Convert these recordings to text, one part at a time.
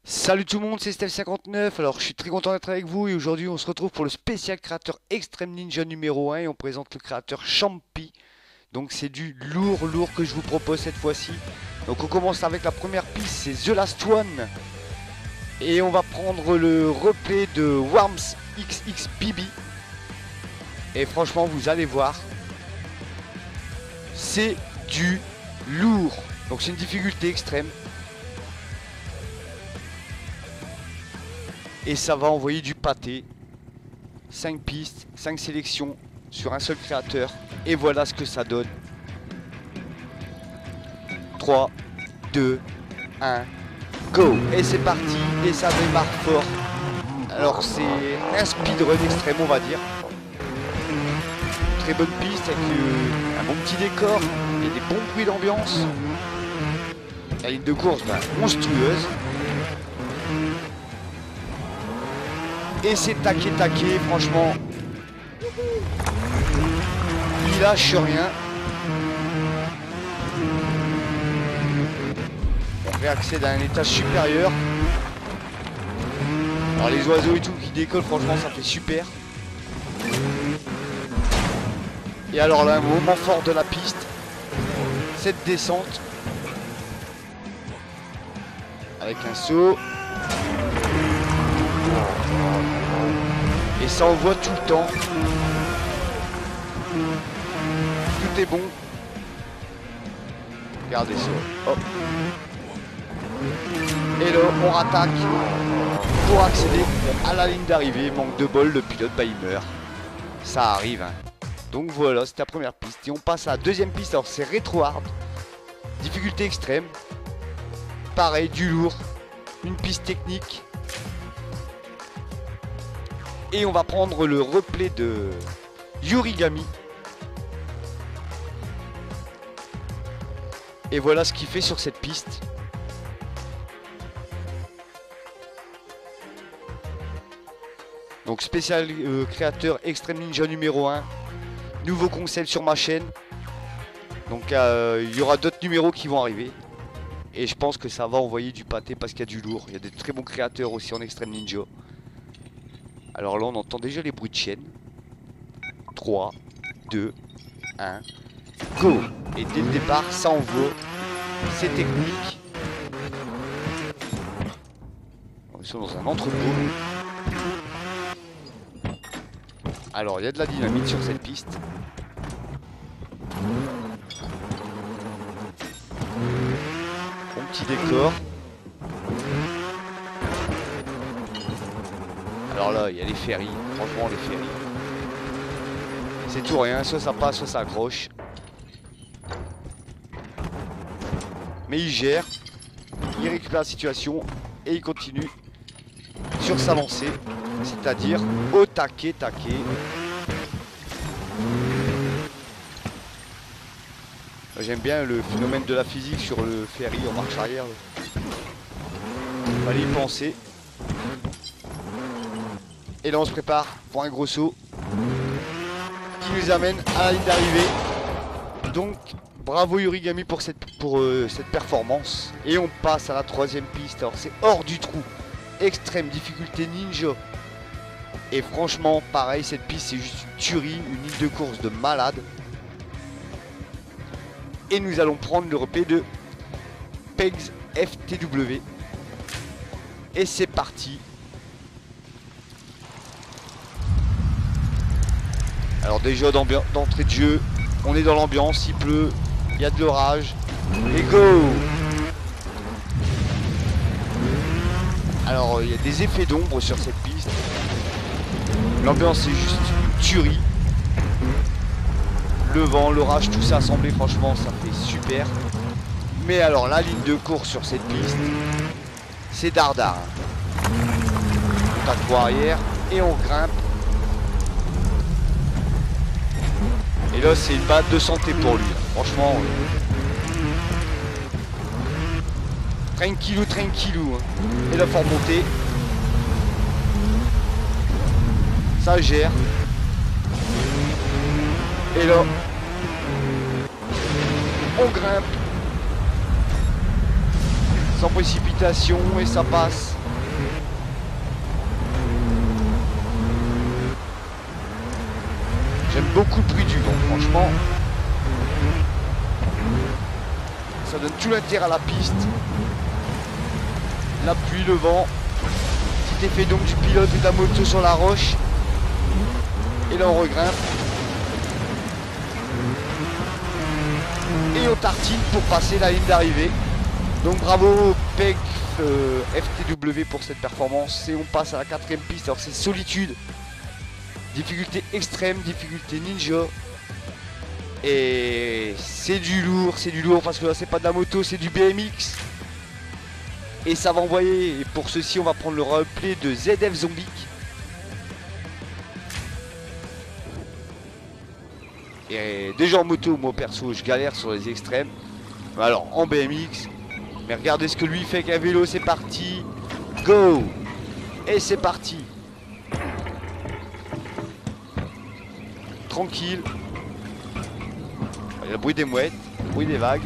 Salut tout le monde, c'est Steph59. Alors je suis très content d'être avec vous et aujourd'hui on se retrouve pour le spécial créateur Extreme Ninja numéro 1 et on présente le créateur Champi. Donc c'est du lourd que je vous propose cette fois-ci. Donc on commence avec la première piste, c'est The Last One. Et on va prendre le replay de Worms XXPB. Et franchement vous allez voir, c'est du lourd. Donc c'est une difficulté extrême. Et ça va envoyer du pâté. 5 pistes, 5 sélections sur un seul créateur. Et voilà ce que ça donne. 3, 2, 1, go. Et c'est parti. Et ça démarre fort. Alors c'est un speedrun extrême on va dire. Très bonne piste avec un bon petit décor et des bons bruits d'ambiance. La ligne de course monstrueuse. Et c'est taqué, franchement. Il lâche rien. On réaccède à un étage supérieur. Alors les oiseaux et tout qui décollent, franchement ça fait super. Et alors là, un moment fort de la piste. Cette descente. Avec un saut. Et ça envoie tout le temps. Tout est bon. Regardez ça. Hop. Et là, on rattaque pour accéder à la ligne d'arrivée. Manque de bol, le pilote, il meurt. Ça arrive. Hein. Donc voilà, c'était la première piste. Et on passe à la deuxième piste. Alors c'est Retro Hard. Difficulté extrême. Pareil, du lourd. Une piste technique. Et on va prendre le replay de Yurigami. Et voilà ce qu'il fait sur cette piste. Donc spécial créateur Extreme Ninja numéro 1. Nouveau concept sur ma chaîne. Donc il y aura d'autres numéros qui vont arriver. Et je pense que ça va envoyer du pâté parce qu'il y a du lourd. Il y a des très bons créateurs aussi en Extreme Ninja. Alors là on entend déjà les bruits de chaîne. 3, 2, 1, go. Et dès le départ ça envoie. C'est technique. On est dans un entrepôt. Alors il y a de la dynamite sur cette piste. Bon petit décor. Alors là, il y a les ferries. Franchement, les ferries. C'est tout rien. Soit ça passe, soit ça accroche. Mais il gère. Il récupère la situation. Et il continue sur sa lancée. C'est-à-dire au taquet. J'aime bien le phénomène de la physique sur le ferry en marche arrière. Fallait y penser. Et là on se prépare pour un gros saut qui nous amène à la ligne d'arrivée. Donc bravo Yurigami pour cette performance. Et on passe à la troisième piste. Alors c'est hors du trou. Extrême difficulté ninja. Et franchement pareil, cette piste c'est juste une tuerie. Une ligne de course de malade. Et nous allons prendre le replay de Pegs FTW. Et c'est parti. Alors déjà d'entrée de jeu, on est dans l'ambiance, il pleut, il y a de l'orage. Et go! Alors il y a des effets d'ombre sur cette piste. L'ambiance est juste une tuerie. Le vent, l'orage, tout ça assemblé, franchement ça fait super. Mais alors la ligne de course sur cette piste, c'est dardard. On tape pour arrière et on grimpe. Et là c'est une batte de santé pour lui. Franchement. Tranquillou. Et là faut remonter. Ça gère. Et là. On grimpe. sans précipitation et ça passe. J'aime beaucoup le bruit du vent, franchement. Ça donne tout l'intérêt à la piste. La pluie, le vent. Petit effet donc du pilote et de la moto sur la roche. Et là on regrimpe. Et on tartine pour passer la ligne d'arrivée. Donc bravo PEG FTW pour cette performance. Et on passe à la 4ème piste. Alors c'est Solitude. Difficulté extrême, difficulté ninja. Et c'est du lourd parce que là c'est pas de la moto, c'est du BMX. Et ça va envoyer, et pour ceci on va prendre le replay de ZF Zombie. Et déjà en moto, moi perso je galère sur les extrêmes. Alors en BMX, mais regardez ce que lui fait qu'un vélo, c'est parti. Go. Et c'est parti. Tranquille. Il y a le bruit des mouettes, le bruit des vagues.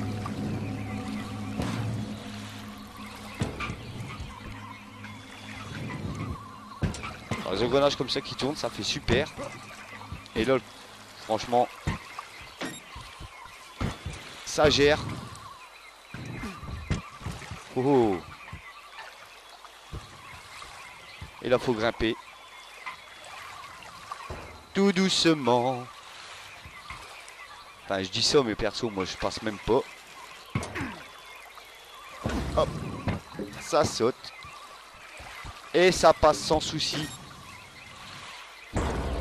Alors, les engrenages comme ça qui tournent, ça fait super. Et là, franchement, ça gère. Oh, oh. Et là, faut grimper. Tout doucement. Enfin, je dis ça, mais perso, moi, je passe même pas. Hop. Ça saute. Et ça passe sans souci. Il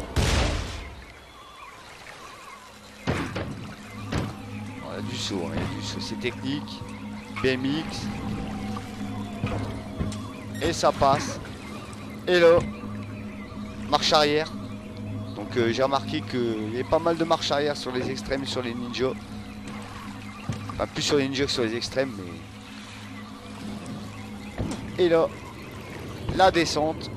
y a du saut, hein, il y a du saut. C'est technique. BMX. Et ça passe. Et là, marche arrière. Donc j'ai remarqué qu'il y avait pas mal de marche arrière sur les extrêmes et sur les ninjas. Enfin plus sur les ninjas que sur les extrêmes, mais... Et là, la descente.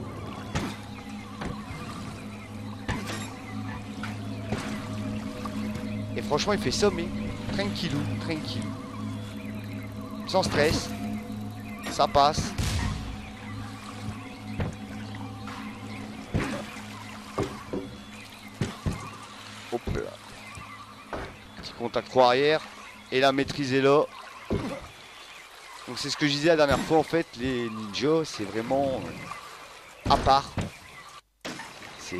Et franchement il fait ça mais tranquillou, tranquille. Sans stress. Ça passe. Hop là. Petit contact croix arrière. Et la maîtrise est là. Donc c'est ce que je disais la dernière fois, en fait, les ninjas, c'est vraiment à part. C'est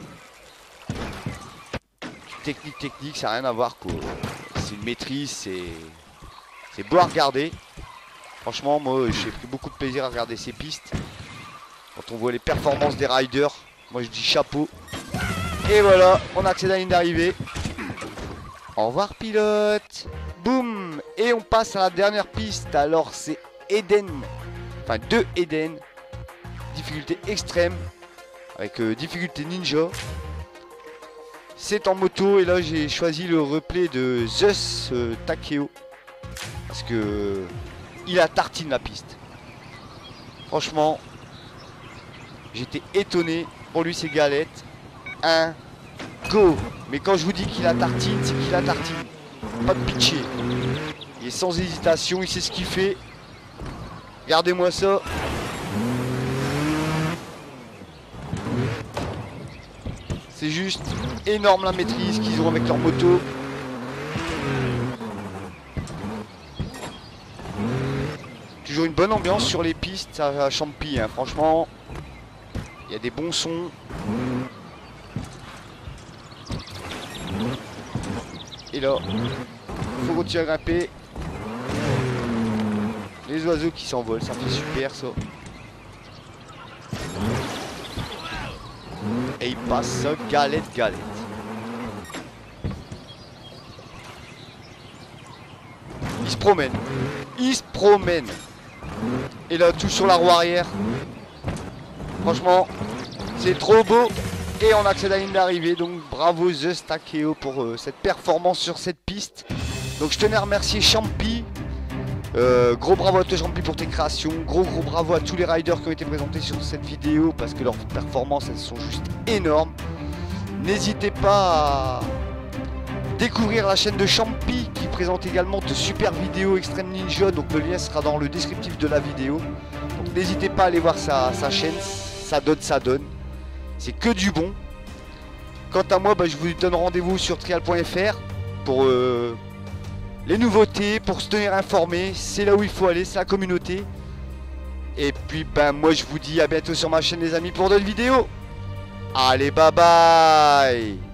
technique, ça n'a rien à voir quoi. C'est une maîtrise, c'est beau à regarder. Franchement, moi j'ai pris beaucoup de plaisir à regarder ces pistes. Quand on voit les performances des riders, moi je dis chapeau. Et voilà, on accède à la ligne d'arrivée. Au revoir pilote. Boum. Et on passe à la dernière piste. Alors c'est Eden. Enfin 2 Eden. Difficulté extrême. Avec difficulté ninja. C'est en moto. Et là j'ai choisi le replay de Zeus Takeo. Parce que il a tartine la piste. Franchement, j'étais étonné. Pour lui c'est galette. 1, go. Mais quand je vous dis qu'il a tartine, c'est qu'il a tartine. Pas de pitié. Il est sans hésitation, il sait ce qu'il fait. Regardez-moi ça. C'est juste énorme la maîtrise qu'ils ont avec leur moto. Toujours une bonne ambiance sur les pistes à Champy, hein. Franchement, il y a des bons sons. Et là, il faut continuer à grimper. Les oiseaux qui s'envolent, ça fait super ça. Et il passe ça, galette. Il se promène. Et là, tout sur la roue arrière. Franchement, c'est trop beau. Et on accède à la ligne d'arrivée. Donc bravo Zeus Takeo pour cette performance sur cette piste. Donc je tenais à remercier Champy. Gros bravo à toi Champy pour tes créations. Gros bravo à tous les riders qui ont été présentés sur cette vidéo. Parce que leurs performances elles sont juste énormes. N'hésitez pas à découvrir la chaîne de Champy qui présente également de super vidéos Extreme Ninja, donc le lien sera dans le descriptif de la vidéo. Donc n'hésitez pas à aller voir sa chaîne, ça donne. C'est que du bon. Quant à moi, je vous donne rendez-vous sur trial.fr pour les nouveautés, pour se tenir informé. C'est là où il faut aller, c'est la communauté. Et puis moi je vous dis à bientôt sur ma chaîne les amis pour d'autres vidéos. Allez, bye bye.